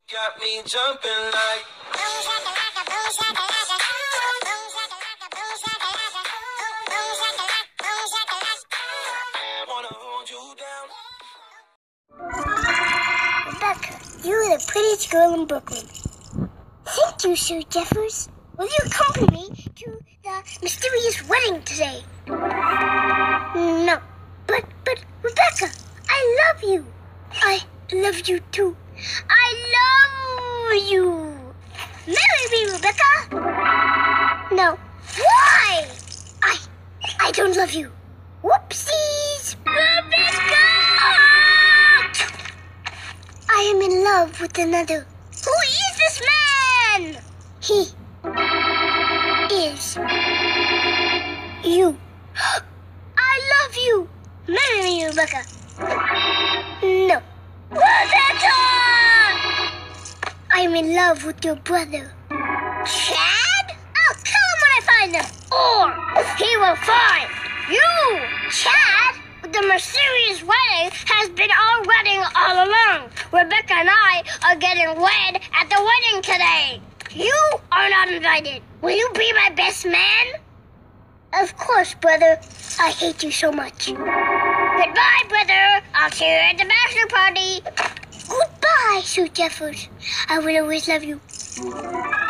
Got me jumping like boom shakalaka, boom shakalaka, boom shakalaka, boom shakalaka, boom shakalaka, boom shakalaka. Wanna hold you down. Rebecca, you're the prettiest girl in Brooklyn. Thank you, Sir Jeffers. Will you accompany me to the mysterious wedding today? No. But, Rebecca, I love you. I love you too. I love you. Marry me, Rebecca. No. Why? I don't love you. Whoopsies. Rebecca! I am in love with another. Who is this man? He is you. I love you. Marry me, Rebecca. No. Rebecca! I'm in love with your brother. Chad? I'll kill him when I find him. Or he will find you. Chad, the mysterious wedding has been our wedding all along. Rebecca and I are getting wed at the wedding today. You are not invited. Will you be my best man? Of course, brother. I hate you so much. Goodbye, brother. I'll see you at the bachelor party. Goodbye, Sir Jeffers. I will always love you.